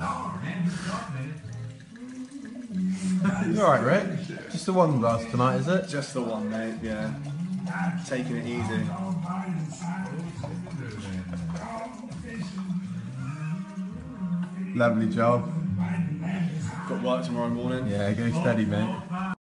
You alright, Rick? Just the one glass tonight, is it? Just the one, mate, yeah. Taking it easy. Lovely job. Got work tomorrow morning. Yeah, go steady, mate.